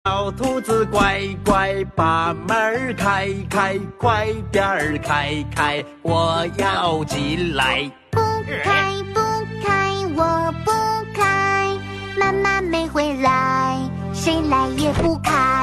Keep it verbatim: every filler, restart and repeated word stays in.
小兔子乖乖，把门儿开开，快点儿开开，我要进来。 不开不开，我不开，妈妈没回来，谁来也不开。